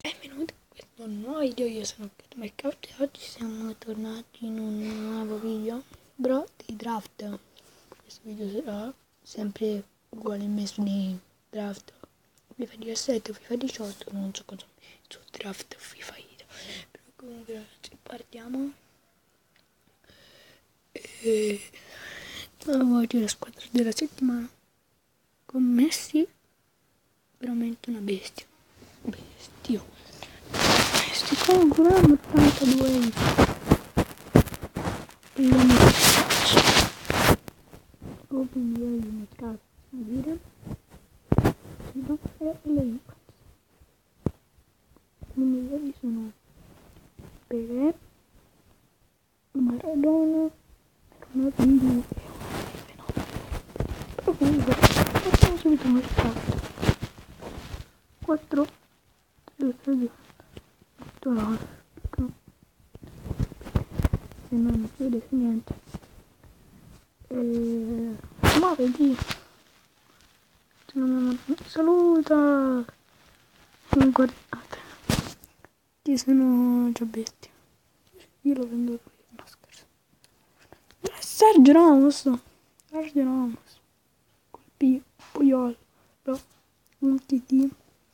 Benvenuti in questo nuovo video, io sono Mercato e oggi siamo tornati in un nuovo video di draft. Questo video sarà sempre uguale messo nei draft FIFA 17 o FIFA 18, non so cosa su draft FIFA io. Però comunque ragazzi, partiamo. Oggi la squadra della settimana con Messi, veramente una bestia. Messi con grammo 82 Open Day di mercato a dire e le Juventus. I migliori sono Pelé, Maradona, Ronaldinho e Fenomeno. Però comunque facciamo subito un mercato. 4 3 3 8 se non si vede niente. Ma vedi, saluta, guardate, ci sono già bestie, io lo vendo qui, no scherzo. Sergio Ramos, col Puyol, però un TT,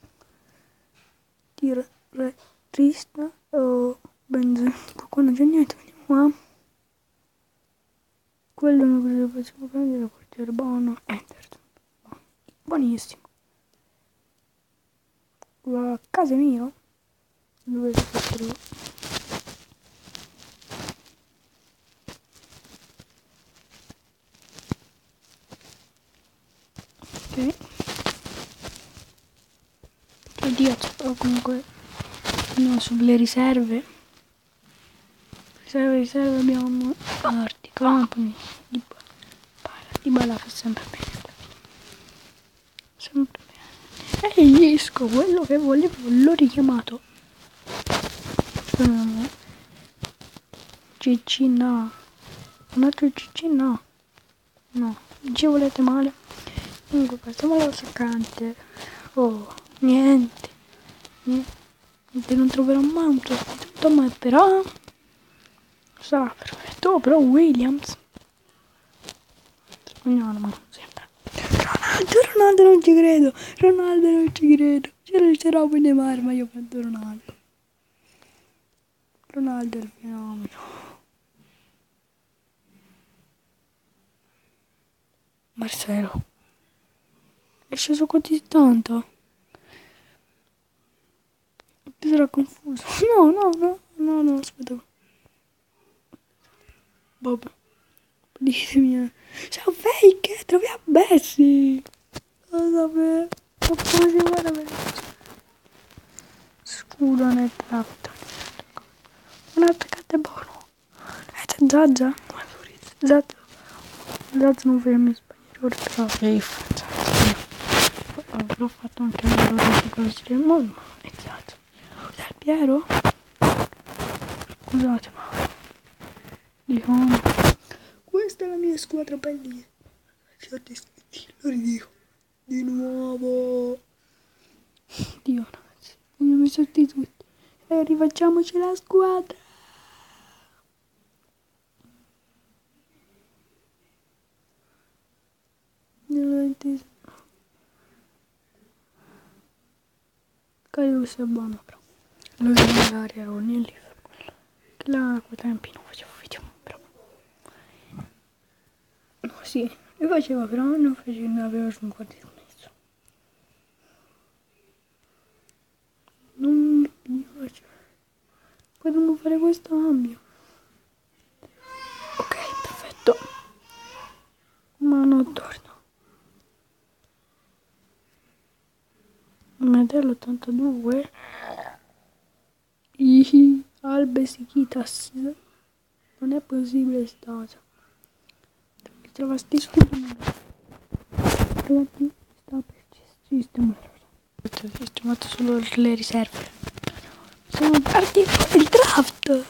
Trista o Benzema, qua non c'è niente, vediamo qua. Quello non possiamo prendere il portiere buono, Anderson, buonissimo. La Casemiro, dove si fa ok. Oddio, comunque no, sulle riserve abbiamo Arti, Company, Dybala fa sempre bene. E Isco, quello che volevo, l'ho richiamato. CC no. Un altro CC no. No, ci volete male. Comunque passiamo allo saccante. Oh, niente, non troverò mai un sostituto, ma però sarà perfetto. Oh, però Williams spagnolo, ma non sembra. Ronaldo non ci credo. C'era poi Neymar, ma io prendo Ronaldo è il fenomeno. Marcelo è sceso così tanto. Mi sarà confuso. No, aspetta. Bob, ditemi. Ciao fake, troviamo Messi. Lo sapevo. Ma come si guarda per scudo nel draft. Un attaccante buono. Zazza non fermi sbagliare però avrò fatto anche un errore di cose del mondo, ma è Zazza. Del Piero? Scusate, ma diciamo questa è la mia squadra bellina. Lasciate iscritti, lo ridico di nuovo. Dio ragazzi, abbiamo messo tutti e rifacciamoci la squadra. Carius è buono però. Lo vedo nell'area con il Liverpool. Che là a quei tempi non facevo video, però. No, sì, io facevo però non avevo 50 messo. Non mi facevo. Poi dobbiamo fare questo cambio. Ok, perfetto. Ma non torno. Medello 82. Albesikitas. Non è possibile sta cosa. Mi trova sti studi. Ragazzi, sta per sistemare. Ho sistemato solo le riserve. Siamo partiti con il draft.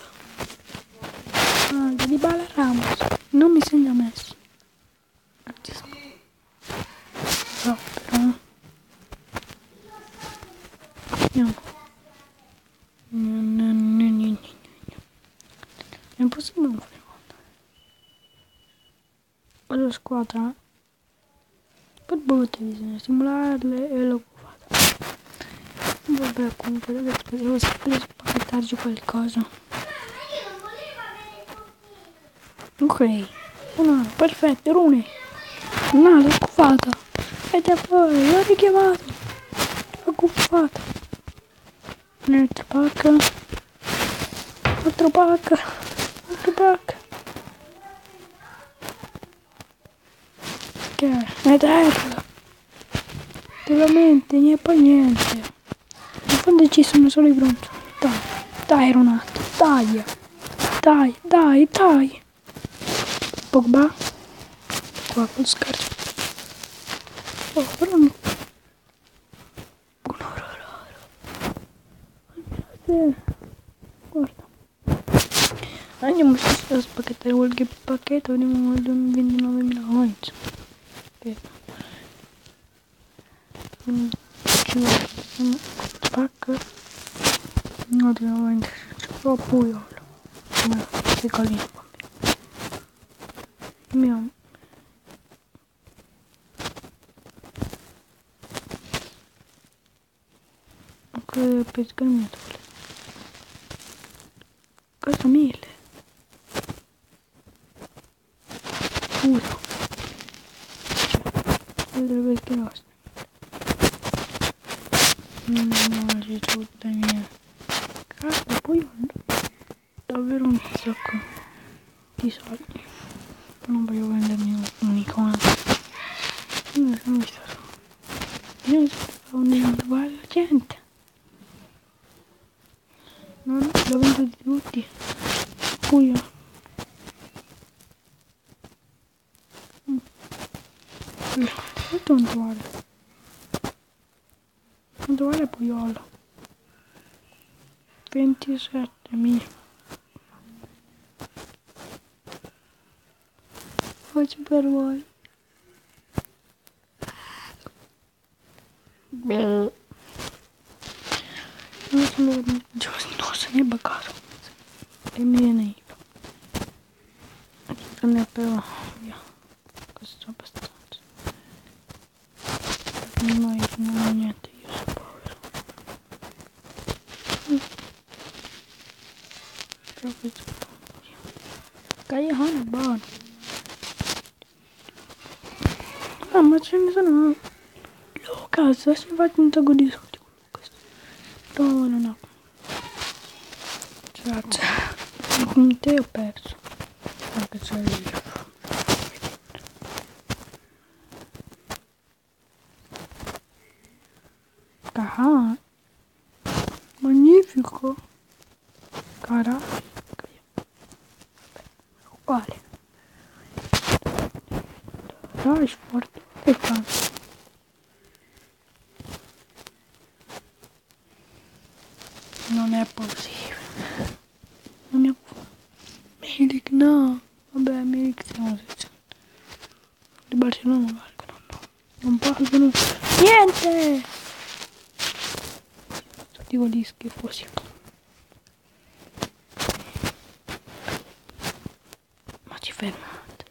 Dybala Ramos. Non mi segna Messi. No, però. Andiamo. È impossibile non fare conto. Vado a squadra. Per brutte bisogna simularle e l'ho fatta. Vabbè, comunque ragazzi, devo sempre spacchettarci qualcosa. Ok. Perfetto, Rune. No, l'ho occupata. E da poi l'ho richiamato. L'ho occupata. Un'altra pacca. Altro pacca. Altro pacca. Che è terra. Veramente, e poi niente. In fondo ci sono solo i bronzoni. Dai, dai Ronaldo, dai. Dai, dai, dai. Pogba. Qua col scherzo. Oh, però no. Guarda. Andiamo a spacchettare qualche pacchetto, vediamo al 29.000 coins. Ok. Ci vuole spacca. No, di nuovo c'è Puyol. Come sei carino, bambino. Anche per schermitore. Cosa 1000? Uno. Vedere perché nostre. Non c'è tutte mie. Cazzo, poi davvero un sacco di soldi. Non voglio vendermi un'icona. Non mi sta su. Io sto individuare la gente. Non lo vendo di tutti. Poi io. Quanto vale? Quanto vale Puyol? 27.000. Faccio per voi. Non se ne è baccato. E mi viene io. Prende però via. Questo è abbastanza. Non ho niente, io sono povero. Però questo è povero. Cagliano è buono. Ah, ma ce ne sono. Lucas, si fa un sacco di soldi con Lucas. Però non ho. Grazie. Con te ho perso. Anche se io. Ah, magnifico. Cara. Uguale. Rashford. Che fa? Non è possibile. Non mi Milik, no. Vabbè, Milik siamo 600. Di Barcellona valgono, no. Non valgono niente. Tutti quelli schifosi. Ma ci fermate.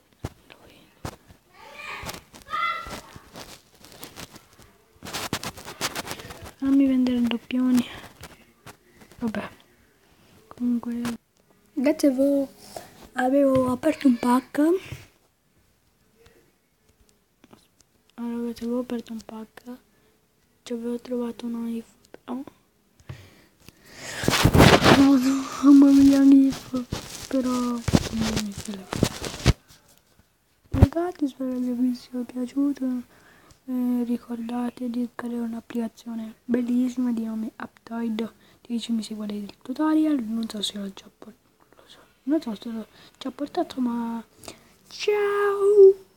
Fammi vendere doppioni. Vabbè. Comunque. Ragazzi, avevo aperto un pack. Allora, ragazzi, avevo aperto un pack. Ci avevo trovato un iPhone. No, mamma mia, però ragazzi, spero che vi sia piaciuto. Ricordate di scaricare un'applicazione bellissima di nome Aptoid. Ditemi se volete il tutorial. Non so se l'ho già portato, ma ciao.